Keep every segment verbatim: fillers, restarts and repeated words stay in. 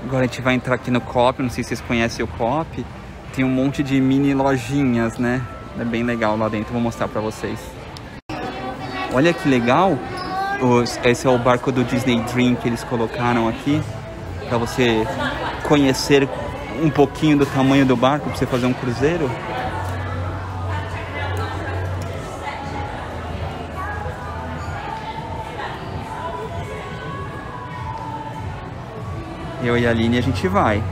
Agora a gente vai entrar aqui no Coop, não sei se vocês conhecem o Coop. Tem um monte de mini lojinhas, né? É bem legal lá dentro, vou mostrar pra vocês. Olha que legal! Os, esse é o barco do Disney Dream que eles colocaram aqui. Pra você conhecer um pouquinho do tamanho do barco, pra você fazer um cruzeiro. Eu e a Aline, a gente vai.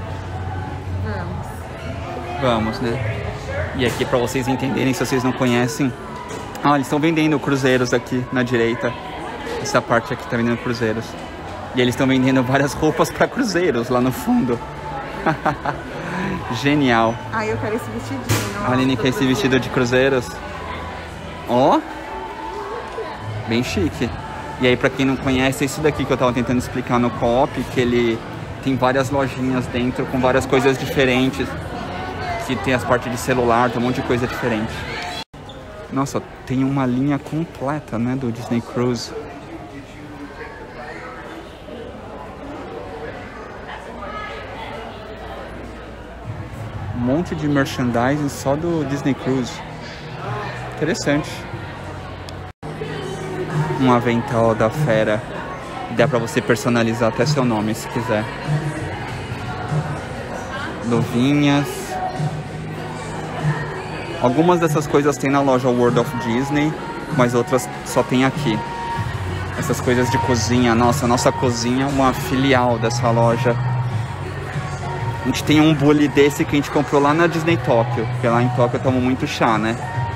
Vamos. Vamos, né? E aqui pra vocês entenderem, se vocês não conhecem. Ah, eles estão vendendo cruzeiros aqui na direita. Essa parte aqui tá vendendo cruzeiros. E eles estão vendendo várias roupas pra cruzeiros lá no fundo. Genial. Ah, eu quero esse vestidinho. A Aline quer esse vestido de cruzeiros. Ó. Oh. Bem chique. E aí, pra quem não conhece, é isso daqui que eu tava tentando explicar no Coop, que ele tem várias lojinhas dentro com várias coisas diferentes. Que tem as partes de celular, tem um monte de coisa diferente. Nossa, tem uma linha completa, né, do Disney Cruise. Um monte de merchandising só do Disney Cruise. Interessante. Um avental da fera. Dá pra você personalizar até seu nome, se quiser. Luvinhas. Algumas dessas coisas tem na loja World of Disney, mas outras só tem aqui. Essas coisas de cozinha. Nossa, a nossa cozinha é uma filial dessa loja. A gente tem um bule desse que a gente comprou lá na Disney Tóquio, porque lá em Tóquio eu tomo muito chá, né?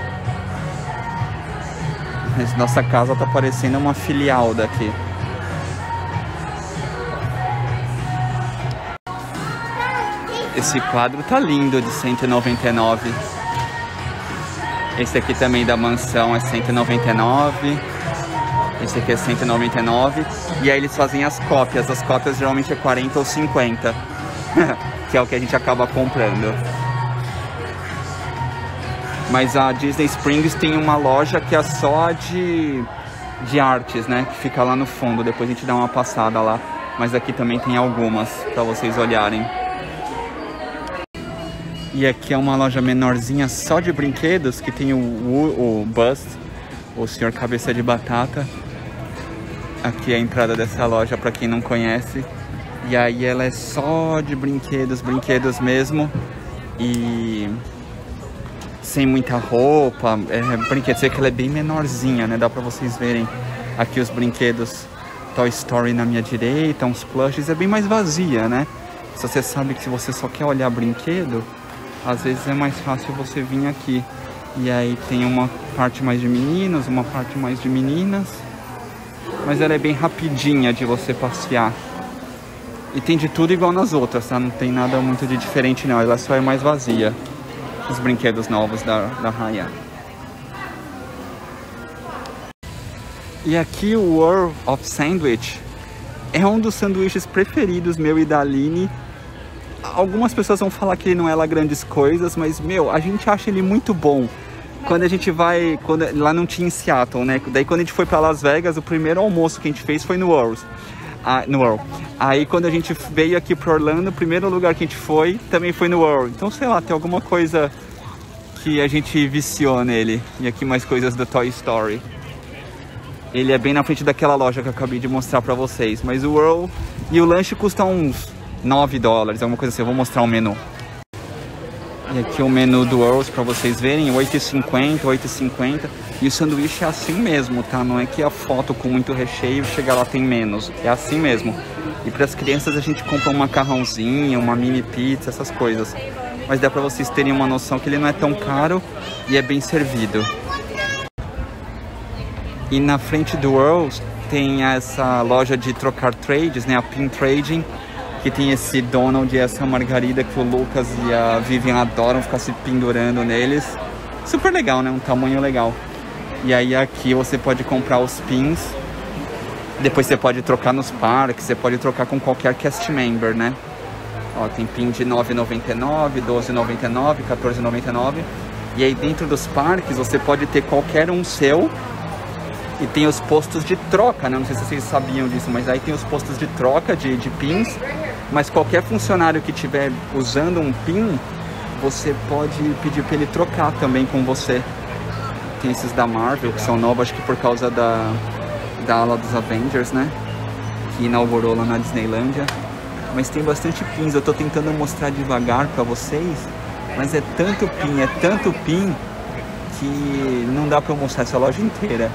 Mas nossa casa tá parecendo uma filial daqui. Esse quadro tá lindo, de cento e noventa e nove. Esse aqui também da mansão é cento e noventa e nove. Esse aqui é cento e noventa e nove. E aí eles fazem as cópias. As cópias geralmente é quarenta ou cinquenta. Que é o que a gente acaba comprando. Mas a Disney Springs tem uma loja que é só de, de artes, né? Que fica lá no fundo. Depois a gente dá uma passada lá. Mas aqui também tem algumas pra vocês olharem. E aqui é uma loja menorzinha só de brinquedos, que tem o, o, o Buzz, o senhor cabeça de batata. Aqui é a entrada dessa loja para quem não conhece. E aí ela é só de brinquedos, brinquedos mesmo. E sem muita roupa, é brinquedo, você vê que ela é bem menorzinha, né? Dá para vocês verem aqui os brinquedos Toy Story na minha direita, uns plushes, é bem mais vazia, né? Se você sabe que se você só quer olhar brinquedo, às vezes é mais fácil você vir aqui. E aí tem uma parte mais de meninos, uma parte mais de meninas. Mas ela é bem rapidinha de você passear. E tem de tudo igual nas outras, tá? Não tem nada muito de diferente não, ela só é mais vazia. Os brinquedos novos da, da Raya. E aqui o World of Sandwich é um dos sanduíches preferidos meu e da Aline. Algumas pessoas vão falar que ele não é lá grandes coisas, mas, meu, a gente acha ele muito bom. Quando a gente vai... Quando, lá não tinha em Seattle, né? Daí quando a gente foi pra Las Vegas, o primeiro almoço que a gente fez foi no World. Ah, no World. Aí quando a gente veio aqui pro Orlando, o primeiro lugar que a gente foi também foi no World. Então, sei lá, tem alguma coisa que a gente viciou nele. E aqui mais coisas do Toy Story. Ele é bem na frente daquela loja que eu acabei de mostrar pra vocês. Mas o World... E o lanche custa uns nove dólares, alguma coisa assim. Eu vou mostrar o menu. E aqui o menu do World pra vocês verem. oito e cinquenta, oito e cinquenta. E o sanduíche é assim mesmo, tá? Não é que a foto com muito recheio chega lá tem menos. É assim mesmo. E para as crianças a gente compra um macarrãozinho, uma mini pizza, essas coisas. Mas dá pra vocês terem uma noção que ele não é tão caro e é bem servido. E na frente do World tem essa loja de trocar trades, né? A Pin Trading. Que tem esse Donald e essa Margarida que o Lucas e a Vivian adoram ficar se pendurando neles. Super legal, né? Um tamanho legal. E aí aqui você pode comprar os pins. Depois você pode trocar nos parques. Você pode trocar com qualquer cast member, né? Ó, tem pin de nove e noventa e nove, doze e noventa e nove, quatorze e noventa e nove. E aí dentro dos parques você pode ter qualquer um seu. E tem os postos de troca, né? Não sei se vocês sabiam disso, mas aí tem os postos de troca de, de pins. mas qualquer funcionário que estiver usando um pin, você pode pedir para ele trocar também com você. Tem esses da Marvel, que são novos, acho que por causa da, da ala dos Avengers, né? Que inaugurou lá na Disneylândia. Mas tem bastante pins, eu tô tentando mostrar devagar para vocês, mas é tanto pin, é tanto pin, que não dá para eu mostrar essa loja inteira.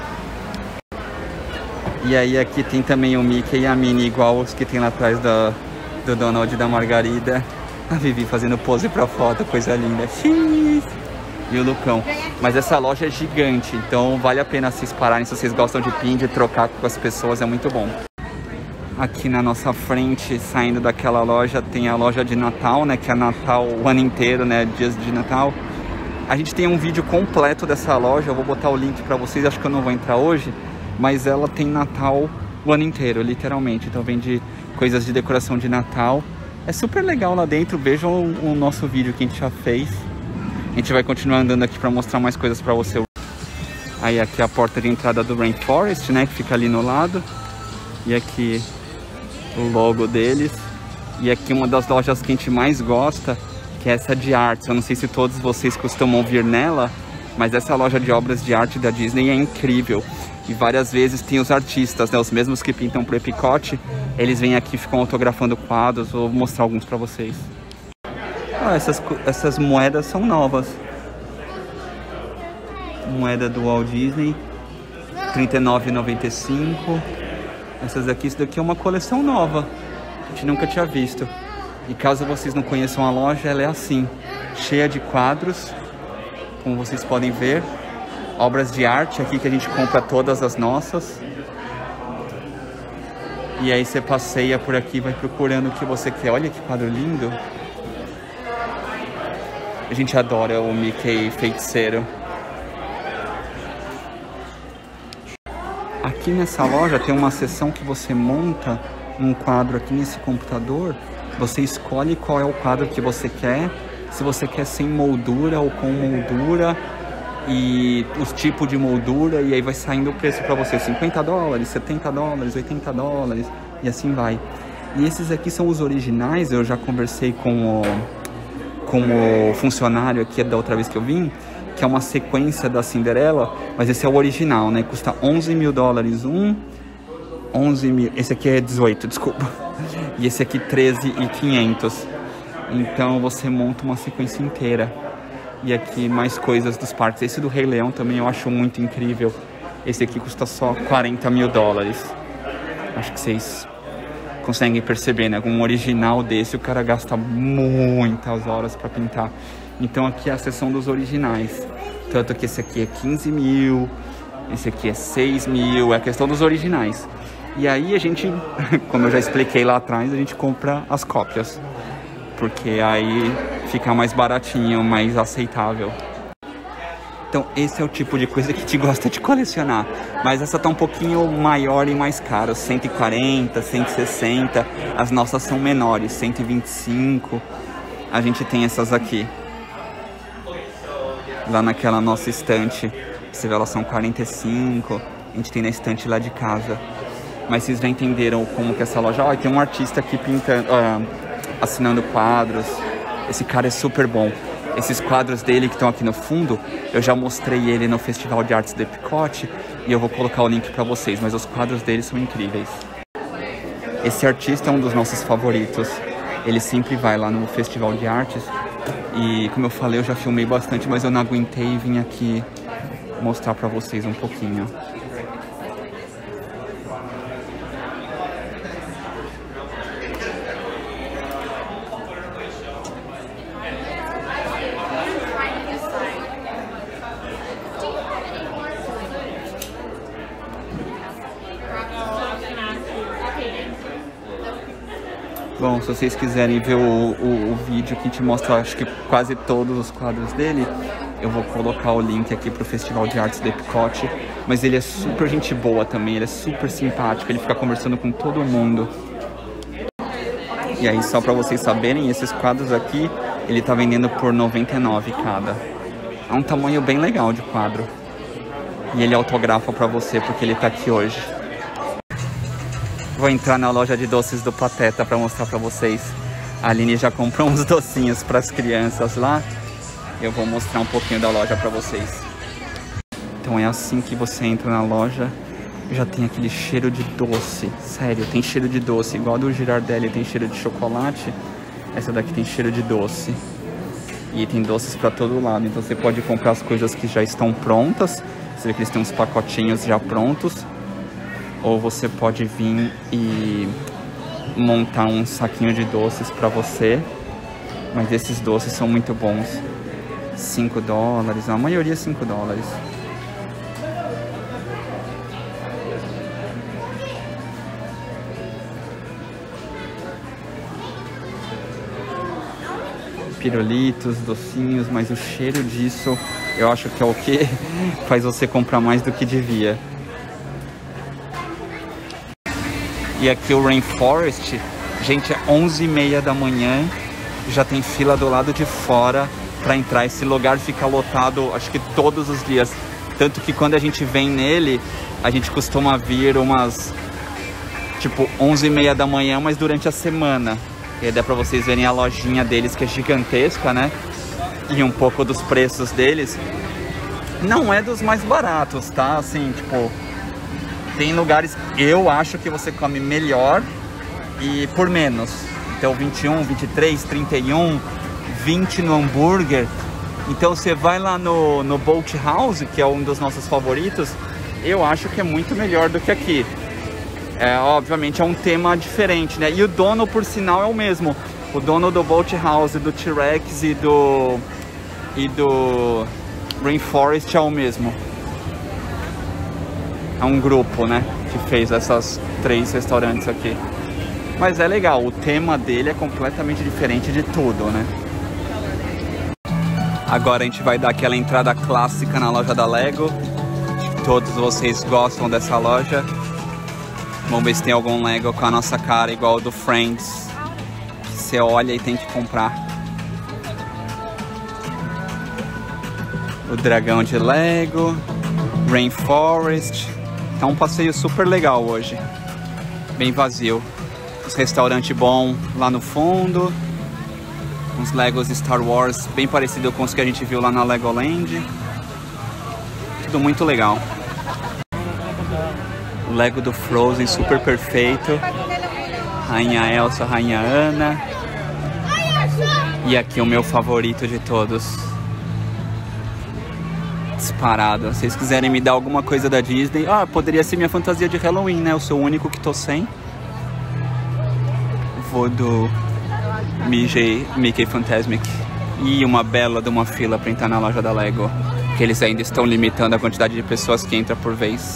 E aí aqui tem também o Mickey e a Minnie, igual os que tem lá atrás do, do Donald e da Margarida. A Vivi fazendo pose pra foto, coisa linda. Xiii. E o Lucão. Mas essa loja é gigante, então vale a pena vocês pararem se vocês gostam de pin, de trocar com as pessoas, é muito bom. Aqui na nossa frente, saindo daquela loja, tem a loja de Natal, né? Que é Natal o ano inteiro, né? Dias de Natal. A gente tem um vídeo completo dessa loja, eu vou botar o link pra vocês, acho que eu não vou entrar hoje, mas ela tem Natal o ano inteiro, literalmente. Então vende coisas de decoração de Natal. É super legal lá dentro, vejam o, o nosso vídeo que a gente já fez. A gente vai continuar andando aqui pra mostrar mais coisas pra você. Aí aqui é a porta de entrada do Rainforest, né? Que fica ali no lado. E aqui o logo deles. E aqui uma das lojas que a gente mais gosta, que é essa de artes. Eu não sei se todos vocês costumam vir nela, mas essa loja de obras de arte da Disney é incrível. E várias vezes tem os artistas, né, os mesmos que pintam pro Epcot, eles vêm aqui e ficam autografando quadros. Vou mostrar alguns pra vocês. Ah, essas, essas moedas são novas. Moeda do Walt Disney, trinta e nove reais e noventa e cinco centavos. Essas aqui, isso daqui é uma coleção nova, a gente nunca tinha visto. E caso vocês não conheçam a loja, ela é assim, cheia de quadros, como vocês podem ver. Obras de arte aqui que a gente compra todas as nossas. E aí você passeia por aqui e vai procurando o que você quer. Olha que quadro lindo. A gente adora o Mickey feiticeiro. Aqui nessa loja tem uma seção que você monta um quadro aqui nesse computador. Você escolhe qual é o quadro que você quer. Se você quer sem moldura ou com moldura. E os tipos de moldura. E aí vai saindo o preço para você. cinquenta dólares, setenta dólares, oitenta dólares. E assim vai. E esses aqui são os originais. Eu já conversei com o, com o funcionário aqui da outra vez que eu vim. Que é uma sequência da Cinderela, mas esse é o original, né? Custa onze mil dólares um, onze mil, esse aqui é dezoito, desculpa. E esse aqui treze mil e quinhentos. Então você monta uma sequência inteira. E aqui mais coisas dos parques. Esse do Rei Leão também eu acho muito incrível. Esse aqui custa só quarenta mil dólares. Acho que vocês conseguem perceber, né? Com um original desse o cara gasta muitas horas para pintar. Então aqui é a seção dos originais. Tanto que esse aqui é quinze mil, esse aqui é seis mil, é a questão dos originais. E aí a gente, como eu já expliquei lá atrás, a gente compra as cópias. Porque aí fica mais baratinho, mais aceitável. Então esse é o tipo de coisa que a gente gosta de colecionar. Mas essa tá um pouquinho maior e mais cara, cento e quarenta, cento e sessenta. As nossas são menores, cento e vinte e cinco. A gente tem essas aqui. Lá naquela nossa estante, você vê, elas são quarenta e cinco, a gente tem na estante lá de casa. Mas vocês já entenderam como que essa loja... Ó, tem um artista aqui pintando, uh, assinando quadros. Esse cara é super bom. Esses quadros dele que estão aqui no fundo, eu já mostrei ele no Festival de Artes do Epcot e eu vou colocar o link pra vocês, mas os quadros dele são incríveis. Esse artista é um dos nossos favoritos. Ele sempre vai lá no Festival de Artes. E como eu falei, eu já filmei bastante, mas eu não aguentei e vim aqui mostrar pra vocês um pouquinho. Bom, se vocês quiserem ver o, o, o vídeo que te mostra, acho que quase todos os quadros dele, eu vou colocar o link aqui pro Festival de Artes do Epcot. Mas ele é super gente boa também, ele é super simpático, ele fica conversando com todo mundo. E aí, só pra vocês saberem, esses quadros aqui, ele tá vendendo por noventa e nove cada. É um tamanho bem legal de quadro. E ele autografa pra você porque ele tá aqui hoje. Vou entrar na loja de doces do Pateta para mostrar para vocês. A Aline já comprou uns docinhos para as crianças lá. Eu vou mostrar um pouquinho da loja para vocês. Então é assim que você entra na loja. Já tem aquele cheiro de doce. Sério, tem cheiro de doce. Igual do Girardelli tem cheiro de chocolate. Essa daqui tem cheiro de doce. E tem doces para todo lado. Então você pode comprar as coisas que já estão prontas. Você vê que eles têm uns pacotinhos já prontos. Ou você pode vir e montar um saquinho de doces para você. Mas esses doces são muito bons. cinco dólares, a maioria cinco dólares. Pirulitos, docinhos, mas o cheiro disso eu acho que é o que faz você comprar mais do que devia. E aqui o Rainforest, gente, é onze e meia da manhã, já tem fila do lado de fora para entrar. Esse lugar fica lotado, acho que todos os dias. Tanto que quando a gente vem nele, a gente costuma vir umas, tipo, onze e meia da manhã, mas durante a semana. E aí dá pra vocês verem a lojinha deles, que é gigantesca, né? E um pouco dos preços deles. Não é dos mais baratos, tá? Assim, tipo, tem lugares, eu acho que você come melhor e por menos. Então vinte e um, vinte e três, trinta e um, vinte no hambúrguer. Então você vai lá no, no Boat House, que é um dos nossos favoritos, eu acho que é muito melhor do que aqui. É, obviamente é um tema diferente, né? E o dono, por sinal, é o mesmo. O dono do Boat House, do T-Rex e do, e do Rainforest é o mesmo. É um grupo, né? Que fez essas três restaurantes aqui. Mas é legal, o tema dele é completamente diferente de tudo, né? Agora a gente vai dar aquela entrada clássica na loja da Lego. Acho que todos vocês gostam dessa loja. Vamos ver se tem algum Lego com a nossa cara igual o do Friends, que você olha e tem que comprar. O dragão de Lego, Rainforest. Tá um passeio super legal hoje. Bem vazio. Os restaurantes bons lá no fundo. Uns Legos Star Wars bem parecido com os que a gente viu lá na Legoland. Tudo muito legal. O Lego do Frozen super perfeito. Rainha Elsa, Rainha Anna. E aqui o meu favorito de todos. Disparado. Se vocês quiserem me dar alguma coisa da Disney. Ah, poderia ser minha fantasia de Halloween, né? Eu sou o único que tô sem. Vou do Mickey, Mickey Fantasmic. E uma bela de uma fila pra entrar na loja da Lego. Que eles ainda estão limitando a quantidade de pessoas que entram por vez.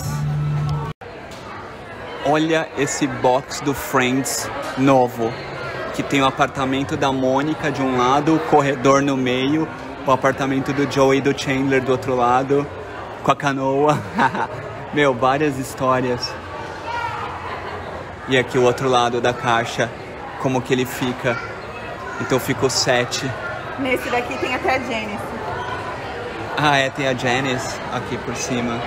Olha esse box do Friends novo, que tem o apartamento da Mônica de um lado, o corredor no meio, o apartamento do Joey e do Chandler do outro lado, com a canoa. Meu, várias histórias. E aqui o outro lado da caixa, como que ele fica. Então fica o sete. Nesse daqui tem até a Janice. Ah, é, tem a Janice aqui por cima.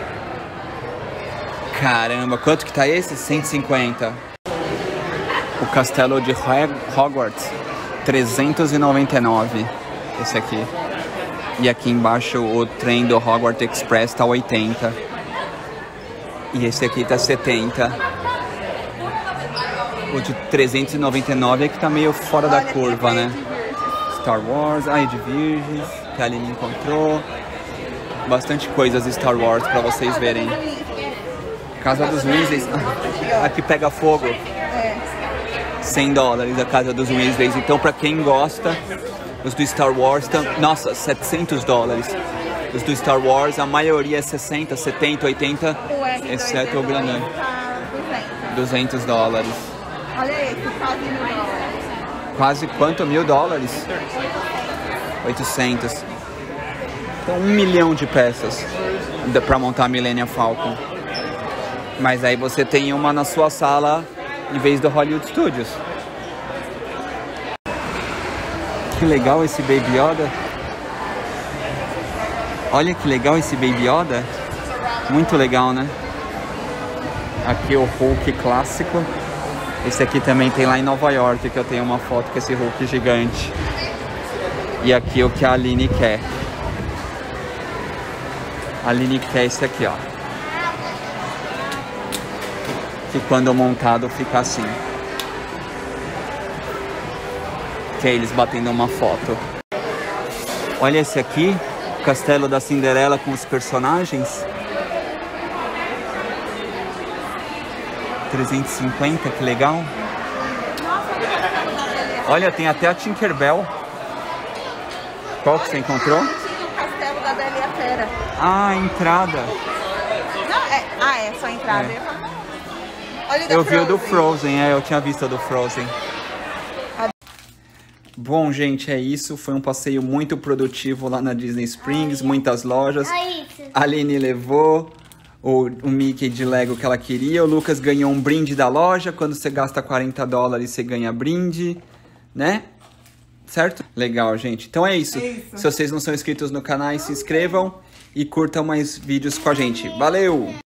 Caramba, quanto que tá esse? cento e cinquenta. O castelo de Hogwarts, trezentos e noventa e nove. Esse aqui. E aqui embaixo o trem do Hogwarts Express tá oitenta. E esse aqui tá setenta. O de trezentos e noventa e nove é que tá meio fora da curva, né? Star Wars, ai, de virgens, que a Aline encontrou. Bastante coisas de Star Wars pra vocês verem. Casa dos Weasleys, aqui pega fogo. cem dólares a casa dos Weasleys. Então, pra quem gosta, os do Star Wars, tam... nossa, setecentos dólares. Os do Star Wars, a maioria é sessenta, setenta, oitenta, exceto o grandão. duzentos dólares. Olha esse, quase mil dólares. Quase quanto? Mil dólares? oitocentos. Então, um milhão de peças pra montar a Millennium Falcon. Mas aí você tem uma na sua sala em vez do Hollywood Studios. Que legal esse Baby Yoda. Olha que legal esse Baby Yoda. Muito legal, né? Aqui o Hulk clássico. Esse aqui também tem lá em Nova York, que eu tenho uma foto com esse Hulk gigante. E aqui o que a Aline quer. A Aline quer esse aqui, ó. Que quando montado fica assim. Que é eles batendo uma foto. Olha esse aqui, o Castelo da Cinderela com os personagens. trezentos e cinquenta, que legal. Olha, tem até a Tinkerbell. Qual que você encontrou? Tinha o Castelo da Bela e a Fera. Ah, a entrada. Não, é, ah, é só a entrada. É. Olha o da Eu vi o do Frozen. Frozen, é, eu tinha visto o do Frozen. Bom, gente, é isso. Foi um passeio muito produtivo lá na Disney Springs, muitas lojas. A Aline levou o, o Mickey de Lego que ela queria. O Lucas ganhou um brinde da loja. Quando você gasta quarenta dólares, você ganha brinde, né? Certo? Legal, gente. Então é isso. É isso. Se vocês não são inscritos no canal, se inscrevam e curtam mais vídeos com a gente. Valeu!